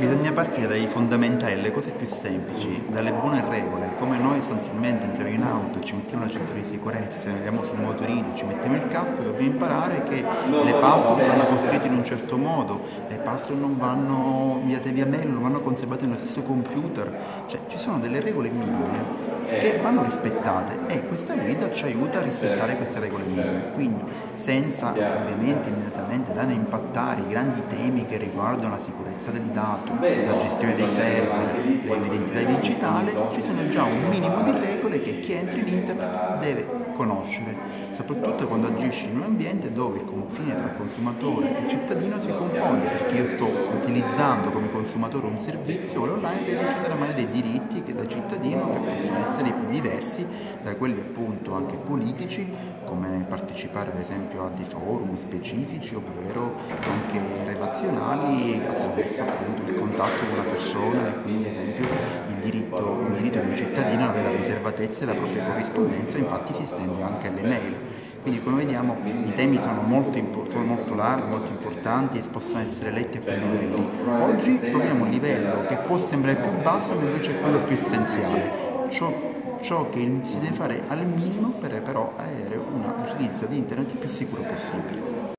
Bisogna partire dai fondamentali, le cose più semplici, dalle buone regole, come noi sostanzialmente entriamo in auto, ci mettiamo la cintura di sicurezza, se andiamo sul motorino, ci mettiamo il casco, dobbiamo imparare che le password vanno costruite in un certo modo, le password non vanno inviate via mail, non vanno conservate nello stesso computer, cioè ci sono delle regole minime che vanno rispettate e questa guida ci aiuta a rispettare queste regole minime, quindi senza ovviamente immediatamente andare a impattare i grandi temi che riguardano la sicurezza del dato, la gestione dei server, l'identità digitale, ci sono già un minimo di regole che chi entra in internet deve conoscere, soprattutto quando agisci in un ambiente dove il confine tra consumatore e cittadino si confonde, perché io sto utilizzando come consumatore un servizio o online devo esercitare magari dei diritti che da cittadino che possono essere diversi da quelli appunto anche politici, come partecipare ad esempio a dei forum specifici, ovvero anche relazionali attraverso appunto il contatto con una persona e quindi ad esempio il diritto di un cittadino ad avere la riservatezza della propria corrispondenza, infatti si estende anche alle mail. Quindi come vediamo i temi sono molto larghi, molto importanti e possono essere letti a più livelli. Oggi proviamo un livello che può sembrare più basso ma invece è quello più essenziale, ciò che si deve fare al minimo per però avere un utilizzo di internet il più sicuro possibile.